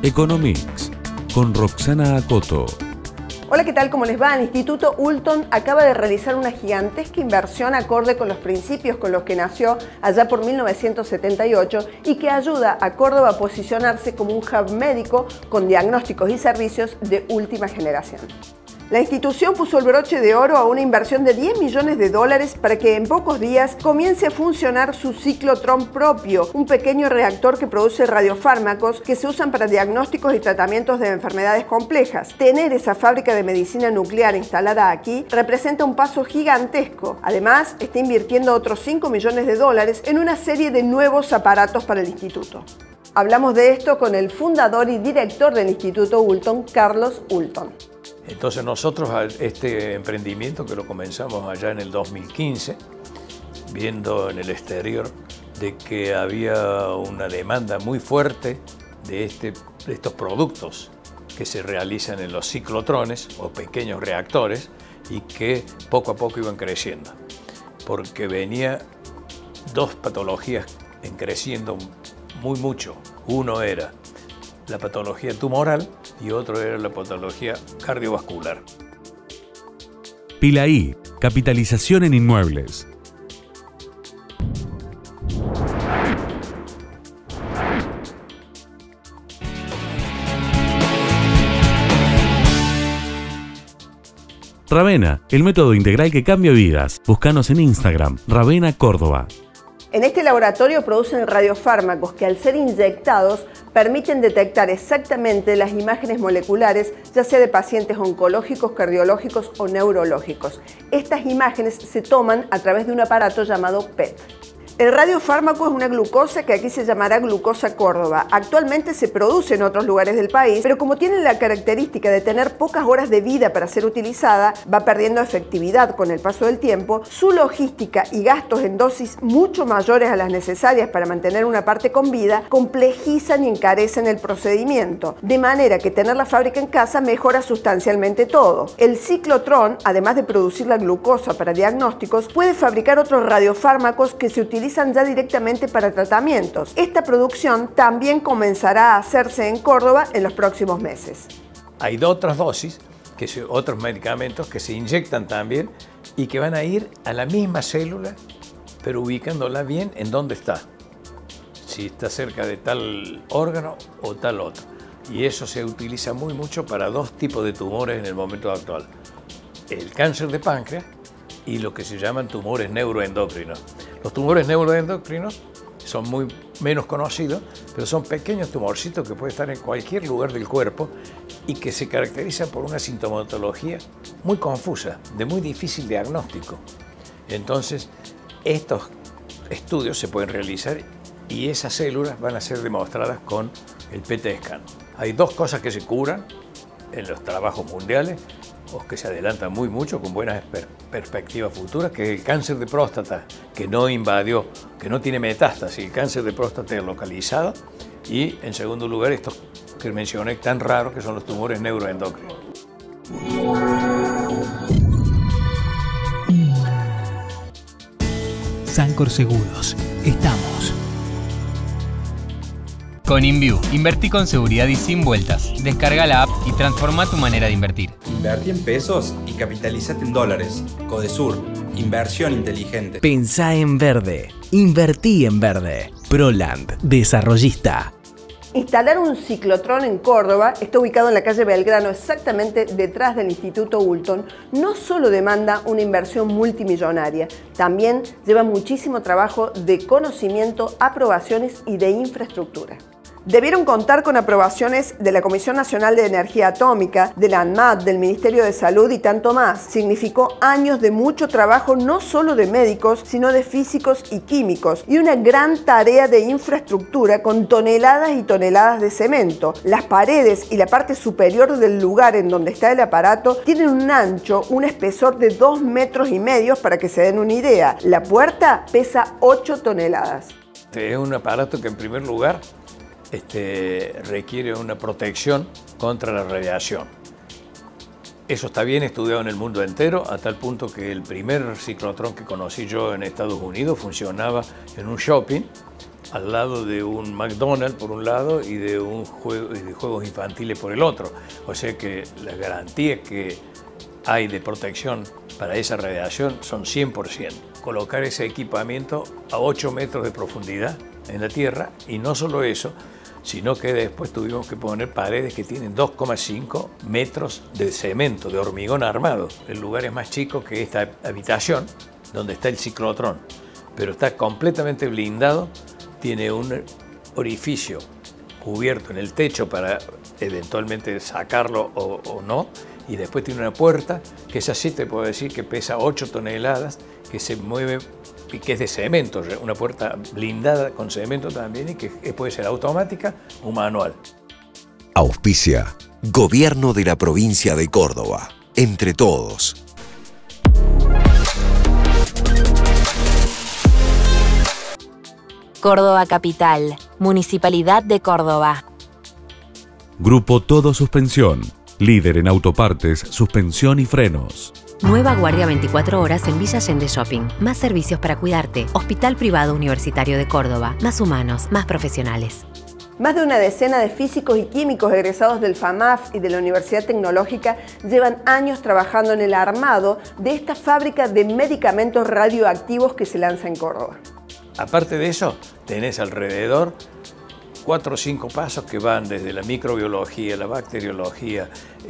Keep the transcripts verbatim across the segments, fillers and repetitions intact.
Economics, con Roxana Acoto. Hola, ¿qué tal? ¿Cómo les va? El Instituto Hulton acaba de realizar una gigantesca inversión acorde con los principios con los que nació allá por mil novecientos setenta y ocho y que ayuda a Córdoba a posicionarse como un hub médico con diagnósticos y servicios de última generación. La institución puso el broche de oro a una inversión de diez millones de dólares para que en pocos días comience a funcionar su ciclotrón propio, un pequeño reactor que produce radiofármacos que se usan para diagnósticos y tratamientos de enfermedades complejas. Tener esa fábrica de medicina nuclear instalada aquí representa un paso gigantesco. Además, está invirtiendo otros cinco millones de dólares en una serie de nuevos aparatos para el instituto. Hablamos de esto con el fundador y director del Instituto Hulton, Carlos Hulton. Entonces nosotros este emprendimiento que lo comenzamos allá en el dos mil quince, viendo en el exterior de que había una demanda muy fuerte de, este, de estos productos que se realizan en los ciclotrones o pequeños reactores y que poco a poco iban creciendo, porque venía dos patologías en creciendo muy mucho. Uno era la patología tumoral y otro era la patología cardiovascular. Pilaí, capitalización en inmuebles. Ravena, el método integral que cambia vidas. Búscanos en Instagram, Ravena Córdoba. En este laboratorio producen radiofármacos que al ser inyectados permiten detectar exactamente las imágenes moleculares, ya sea de pacientes oncológicos, cardiológicos o neurológicos. Estas imágenes se toman a través de un aparato llamado P E T. El radiofármaco es una glucosa que aquí se llamará glucosa Córdoba. Actualmente se produce en otros lugares del país, pero como tiene la característica de tener pocas horas de vida para ser utilizada, va perdiendo efectividad con el paso del tiempo, su logística y gastos en dosis mucho mayores a las necesarias para mantener una parte con vida, complejizan y encarecen el procedimiento, de manera que tener la fábrica en casa mejora sustancialmente todo. El ciclotrón, además de producir la glucosa para diagnósticos, puede fabricar otros radiofármacos que se utilizan ya directamente para tratamientos. Esta producción también comenzará a hacerse en Córdoba en los próximos meses. Hay otras dosis, que se, otros medicamentos que se inyectan también y que van a ir a la misma célula, pero ubicándola bien en dónde está. Si está cerca de tal órgano o tal otro. Y eso se utiliza muy mucho para dos tipos de tumores en el momento actual. El cáncer de páncreas y lo que se llaman tumores neuroendocrinos. Los tumores neuroendocrinos son muy menos conocidos, pero son pequeños tumorcitos que pueden estar en cualquier lugar del cuerpo y que se caracterizan por una sintomatología muy confusa, de muy difícil diagnóstico. Entonces, estos estudios se pueden realizar y esas células van a ser demostradas con el P E T scan. Hay dos cosas que se curan en los trabajos mundiales, o que se adelantan muy mucho con buenas per perspectivas futuras, que es el cáncer de próstata, que no invadió, que no tiene metástasis, el cáncer de próstata localizado, y en segundo lugar estos que mencioné tan raros, que son los tumores neuroendocrinos. Sancor Seguros, estamos. Con InView, invertí con seguridad y sin vueltas. Descarga la app y transforma tu manera de invertir. Invertí en pesos y capitalizate en dólares. Codesur, inversión inteligente. Pensá en verde. Invertí en verde. Proland, desarrollista. Instalar un ciclotrón en Córdoba, está ubicado en la calle Belgrano, exactamente detrás del Instituto Hulton, no solo demanda una inversión multimillonaria, también lleva muchísimo trabajo de conocimiento, aprobaciones y de infraestructura. Debieron contar con aprobaciones de la Comisión Nacional de Energía Atómica, de la ANMAT, del Ministerio de Salud y tanto más. Significó años de mucho trabajo no solo de médicos, sino de físicos y químicos, y una gran tarea de infraestructura con toneladas y toneladas de cemento. Las paredes y la parte superior del lugar en donde está el aparato tienen un ancho, un espesor de dos metros y medio para que se den una idea. La puerta pesa ocho toneladas. Este es un aparato que en primer lugar Este, requiere una protección contra la radiación. Eso está bien estudiado en el mundo entero, a tal punto que el primer ciclotrón que conocí yo en Estados Unidos funcionaba en un shopping al lado de un McDonald's por un lado y de, un juego, de juegos infantiles por el otro. O sea que las garantías que hay de protección para esa radiación son cien por ciento. Colocar ese equipamiento a ocho metros de profundidad en la tierra, y no solo eso, sino que después tuvimos que poner paredes que tienen dos coma cinco metros de cemento, de hormigón armado. El lugar es más chico que esta habitación donde está el ciclotrón, pero está completamente blindado, tiene un orificio cubierto en el techo para eventualmente sacarlo o, o no, y después tiene una puerta que esa sí te puedo decir que pesa ocho toneladas, que se mueve y que es de cemento, una puerta blindada con cemento también, y que puede ser automática o manual. Auspicia Gobierno de la Provincia de Córdoba. Entre todos. Córdoba Capital, Municipalidad de Córdoba. Grupo Todo Suspensión, líder en autopartes, suspensión y frenos. Nueva guardia veinticuatro horas en Villa Allende Shopping. Más servicios para cuidarte. Hospital Privado Universitario de Córdoba. Más humanos, más profesionales. Más de una decena de físicos y químicos egresados del FAMAF y de la Universidad Tecnológica llevan años trabajando en el armado de esta fábrica de medicamentos radioactivos que se lanza en Córdoba. Aparte de eso, tenés alrededor cuatro o cinco pasos que van desde la microbiología, la bacteriología,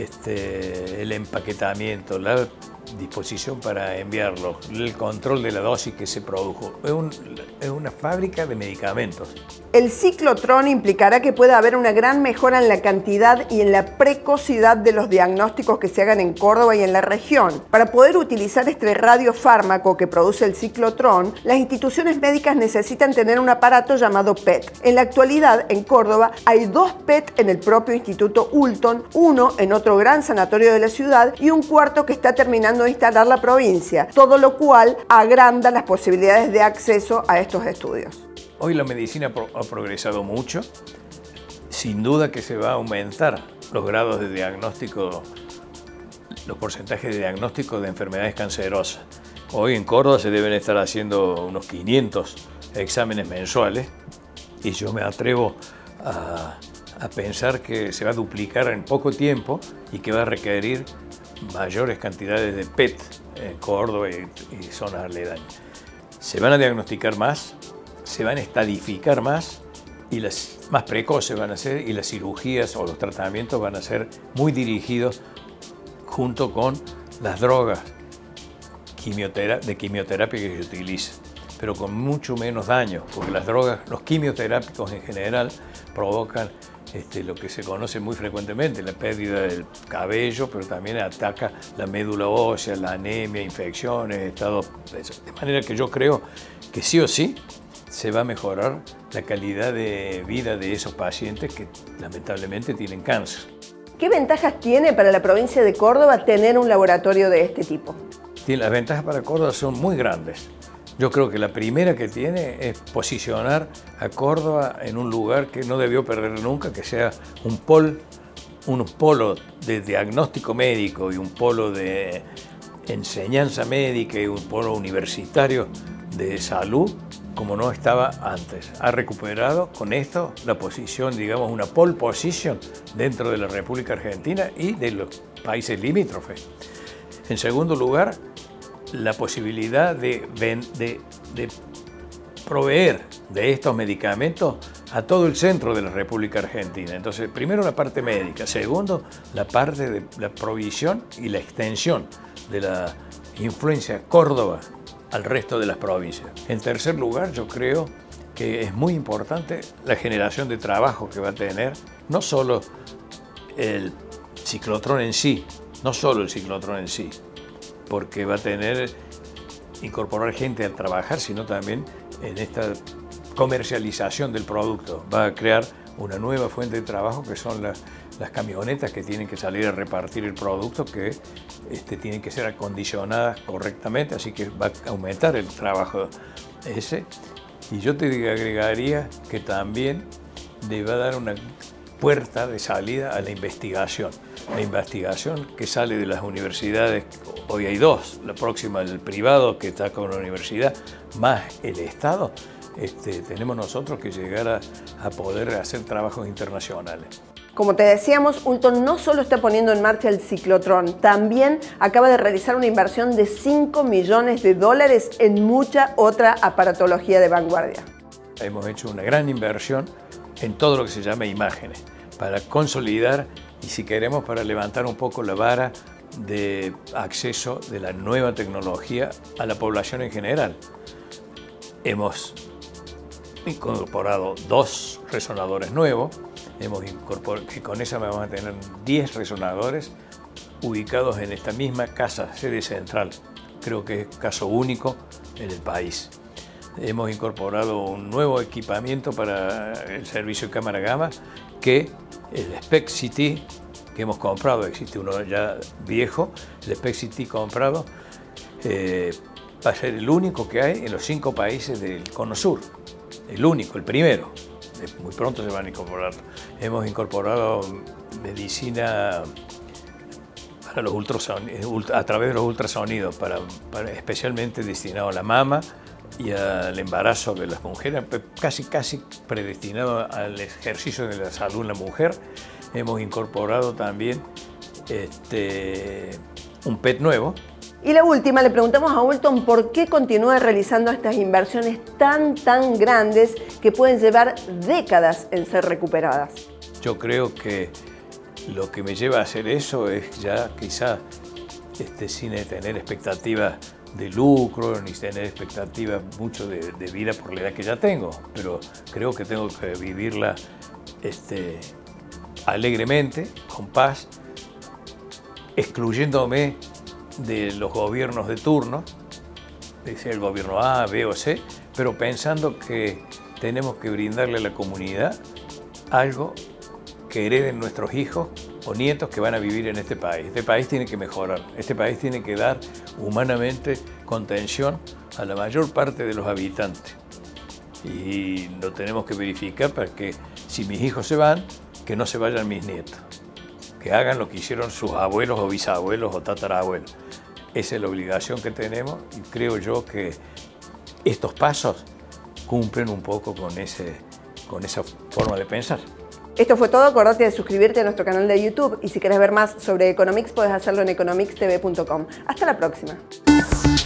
este, el empaquetamiento, la disposición para enviarlo, el control de la dosis que se produjo. Es, un, es una fábrica de medicamentos. El ciclotrón implicará que pueda haber una gran mejora en la cantidad y en la precocidad de los diagnósticos que se hagan en Córdoba y en la región. Para poder utilizar este radiofármaco que produce el ciclotrón, las instituciones médicas necesitan tener un aparato llamado P E T. En la actualidad, en Córdoba, hay dos P E T en el propio Instituto Ulton, uno en otro gran sanatorio de la ciudad y un cuarto que está terminando de instalar la provincia, todo lo cual agranda las posibilidades de acceso a estos estudios. Hoy la medicina ha progresado mucho, sin duda que se va a aumentar los grados de diagnóstico, los porcentajes de diagnóstico de enfermedades cancerosas. Hoy en Córdoba se deben estar haciendo unos quinientos exámenes mensuales y yo me atrevo a, a pensar que se va a duplicar en poco tiempo y que va a requerir mayores cantidades de P E T en Córdoba y, y zonas aledañas. Se van a diagnosticar más, se van a estadificar más y las más precoces van a ser, y las cirugías o los tratamientos van a ser muy dirigidos junto con las drogas quimiotera- de quimioterapia que se utilizan, pero con mucho menos daño, porque las drogas, los quimioterápicos en general provocan Este, lo que se conoce muy frecuentemente, la pérdida del cabello, pero también ataca la médula ósea, la anemia, infecciones, estado, de manera que yo creo que sí o sí se va a mejorar la calidad de vida de esos pacientes que lamentablemente tienen cáncer. ¿Qué ventajas tiene para la provincia de Córdoba tener un laboratorio de este tipo? Las ventajas para Córdoba son muy grandes. Yo creo que la primera que tiene es posicionar a Córdoba en un lugar que no debió perder nunca, que sea un, pol, un polo de diagnóstico médico y un polo de enseñanza médica y un polo universitario de salud como no estaba antes. Ha recuperado con esto la posición, digamos, una pole position dentro de la República Argentina y de los países limítrofes. En segundo lugar, la posibilidad de, de, de proveer de estos medicamentos a todo el centro de la República Argentina. Entonces, primero la parte médica, segundo la parte de la provisión y la extensión de la influencia Córdoba al resto de las provincias. En tercer lugar, yo creo que es muy importante la generación de trabajo que va a tener, no solo el ciclotrón en sí, no solo el ciclotrón en sí, porque va a tener, incorporar gente al trabajar, sino también en esta comercialización del producto. Va a crear una nueva fuente de trabajo que son las, las camionetas que tienen que salir a repartir el producto, que este, tienen que ser acondicionadas correctamente, así que va a aumentar el trabajo ese. Y yo te agregaría que también le va a dar una puerta de salida a la investigación. La investigación que sale de las universidades, hoy hay dos, la próxima el privado que está con la universidad, más el Estado, este, tenemos nosotros que llegar a, a poder hacer trabajos internacionales. Como te decíamos, Ulton no solo está poniendo en marcha el ciclotrón, también acaba de realizar una inversión de cinco millones de dólares en mucha otra aparatología de vanguardia. Hemos hecho una gran inversión en todo lo que se llama imágenes, para consolidar y, si queremos, para levantar un poco la vara de acceso de la nueva tecnología a la población en general. Hemos incorporado dos resonadores nuevos, hemos incorporado, que con esa vamos a tener diez resonadores ubicados en esta misma casa, sede central. Creo que es caso único en el país. Hemos incorporado un nuevo equipamiento para el servicio de cámara gamma, que el SPECT-C T que hemos comprado, existe uno ya viejo, el SPECT-C T comprado, eh, va a ser el único que hay en los cinco países del Cono Sur. El único, el primero. Muy pronto se van a incorporar. Hemos incorporado medicina para los ultrasonidos, a través de los ultrasonidos, para, para, especialmente destinado a la mama y al embarazo de las mujeres, casi, casi predestinado al ejercicio de la salud en la mujer. Hemos incorporado también este, un P E T nuevo. Y la última, le preguntamos a Ulton por qué continúa realizando estas inversiones tan, tan grandes que pueden llevar décadas en ser recuperadas. Yo creo que lo que me lleva a hacer eso es ya quizá este, sin tener expectativas de lucro, ni tener expectativas mucho de, de vida por la edad que ya tengo, pero creo que tengo que vivirla este, alegremente, con paz, excluyéndome de los gobiernos de turno, decía el gobierno A, B o C, pero pensando que tenemos que brindarle a la comunidad algo que hereden nuestros hijos o nietos que van a vivir en este país. Este país tiene que mejorar, este país tiene que dar humanamente contención a la mayor parte de los habitantes. Y lo tenemos que verificar para que, si mis hijos se van, que no se vayan mis nietos, que hagan lo que hicieron sus abuelos o bisabuelos o tatarabuelos. Esa es la obligación que tenemos y creo yo que estos pasos cumplen un poco con, ese, con esa forma de pensar. Esto fue todo. Acordate de suscribirte a nuestro canal de YouTube y si querés ver más sobre Economics puedes hacerlo en economics t v punto com. Hasta la próxima.